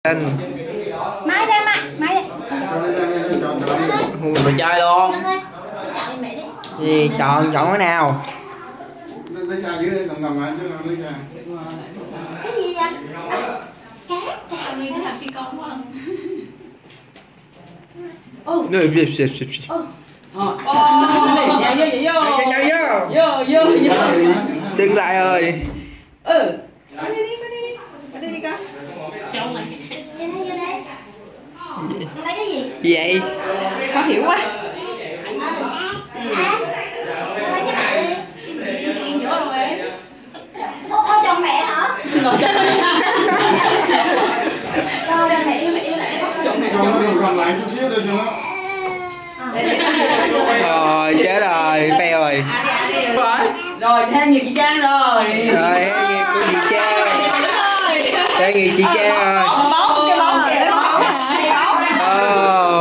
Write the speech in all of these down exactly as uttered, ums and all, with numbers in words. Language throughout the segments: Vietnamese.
Máy đây máy, máy đây. Mình chơi luôn. Gì chọn chọn cái nào? Lấy xa dưới đây, cầm lại chứ lấy xa. Cái gì vậy? Mình có làm phi công không? Ô. Nó bị bị bị bị. Ô. Ờ, vô vô vô vô vô vô. Đứng lại ơi. Ừ. Qua đây đi, qua đây đi. Qua đây đi con. Trong này. Vô đây, vô đây. Lấy cái gì? Gì vậy? Khó hiểu quá. À, lấy cái này đi. Kiên chỗ rồi em. Ô, ô chồng mẹ hả? Ngồi chơi. Rồi mẹ yêu mẹ yêu lại đó. Chồng mẹ Còn chồng. còn lại chút xíu nữa cho nó. Rồi chết rồi, fail rồi. Rồi thêm nhiều chị Trang rồi. Rồi hết nghiệp của chị Trang. Hết nghiệp chị Trang rồi. Bóng cái bóng kìa, cái bóng nè. Ồ.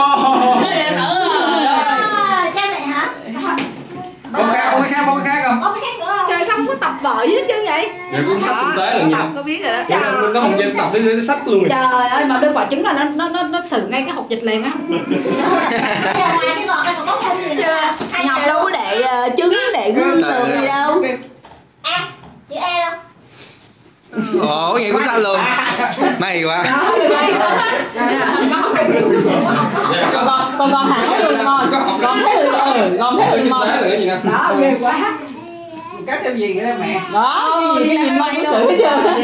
Xem này hả? Có khác, có cái khác, có cái khác không? Có cái khác nữa không? Trời sao không có tập vợ với chứ vậy? Dạ cũng sách thực tế là Tập có biết rồi đó. Nó nó không dân tập tới tới sách luôn. Trời ơi mà đưa quả trứng là nó nó nó nó xử ngay cái hộp dịch liền á. Bây giờ ngoài cái ngọt này còn có thêm gì nữa? Ngọc đâu có để uh, trứng để gương tường gì đâu. A, chữ E đâu? Ồ vậy cũng sao luôn. May quá. Con con con hẳn thấy tươi ngon. Con thấy tươi ừ, con thấy tươi ngon. Đó ghê quá. Cái thêm gì nữa mẹ? Đó, cái gì cái gì ngon cũng xử hết trơn.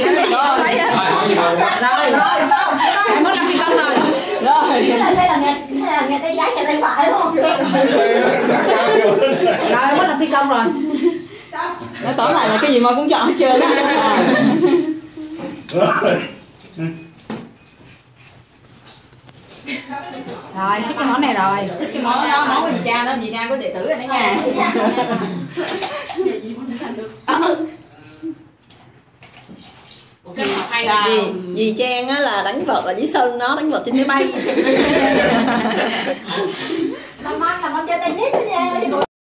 Rồi rồi xong. Em mất làm phi công rồi. Rồi. Đây là đây là nghe đây là nghe tay trái nghe tay phải đúng không? Rồi em mất làm phi công rồi. Nó tóm lại là cái gì mà cũng chọn hết trơn á. Rồi thích cái món này rồi. Thích cái món đó, món của dì Trang đó, dì Trang có đệ tử rồi đó nha. Dì, dì Trang á là đánh vợt là với Sơn nó đánh vợt trên máy bay. Làm món làm món chơi tennis nha.